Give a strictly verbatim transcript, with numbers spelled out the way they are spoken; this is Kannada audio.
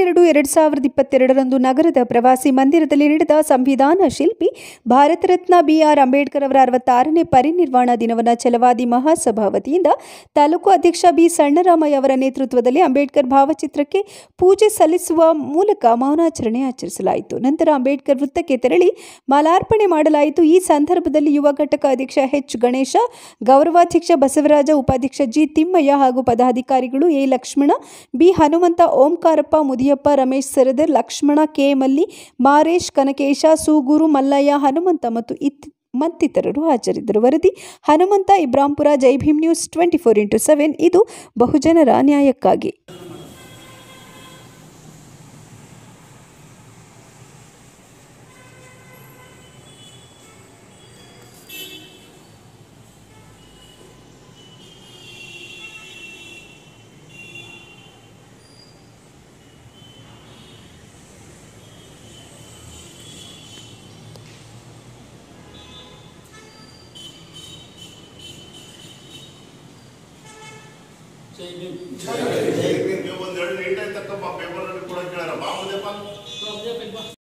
ಹನ್ನೆರಡು ಎರಡು ಸಾವಿರದ ಇಪ್ಪತ್ತೆರಡರಂದು ನಗರದ ಪ್ರವಾಸಿ ಮಂದಿರದಲ್ಲಿ ನಡೆದ ಸಂವಿಧಾನ ಶಿಲ್ಪಿ ಭಾರತ ರತ್ನ ಬಿ ಆರ್ ಅಂಬೇಡ್ಕರ್ ಅವರ ಅರವತ್ತಾರನೇ ಪರಿನಿರ್ವಾಣ ದಿನವನ್ನು ಛಲವಾದಿ ಮಹಾಸಭಾ ವತಿಯಿಂದ ತಾಲೂಕು ಅಧ್ಯಕ್ಷ ಬಿ ಸಣ್ಣರಾಮಯ್ಯ ಅವರ ನೇತೃತ್ವದಲ್ಲಿ ಅಂಬೇಡ್ಕರ್ ಭಾವಚಿತ್ರಕ್ಕೆ ಪೂಜೆ ಸಲ್ಲಿಸುವ ಮೂಲಕ ಮೌನಾಚರಣೆ ಆಚರಿಸಲಾಯಿತು. ನಂತರ ಅಂಬೇಡ್ಕರ್ ವೃತ್ತಕ್ಕೆ ತೆರಳಿ ಮಾಲಾರ್ಪಣೆ ಮಾಡಲಾಯಿತು. ಈ ಸಂದರ್ಭದಲ್ಲಿ ಯುವ ಘಟಕ ಅಧ್ಯಕ್ಷ ಎಚ್ ಗಣೇಶ, ಗೌರವಾಧ್ಯಕ್ಷ ಬಸವರಾಜ, ಉಪಾಧ್ಯಕ್ಷ ಜಿ ತಿಮ್ಮಯ್ಯ ಹಾಗೂ ಪದಾಧಿಕಾರಿಗಳು A Lakshman, B Hanumantha, Omkarappa, Mudiyappa, Ramesh Sardar, Lakshman, K Malli, Maresh, ಕನಕೇಶ, Sugur, Mallayya, Hanumantha ಮತ್ತು ಇತ್ ಮತ್ತಿತರರು ಹಾಜರಿದ್ದರು. ವರದಿ Hanumantha, Ibrampur, Jai Bhim news twenty four into seven. ಇದು ಬಹುಜನರ ನ್ಯಾಯಕ್ಕಾಗಿ. जय भीम जय भीम ಒಂದೆರಡು ನೀಟಾಗಿ ತಕ್ಕಪ್ಪ ಪೇಪರ್ ಅಲ್ಲಿ ಕೂಡ ಕೇಳಾರ ಬಾಬುದೇಪ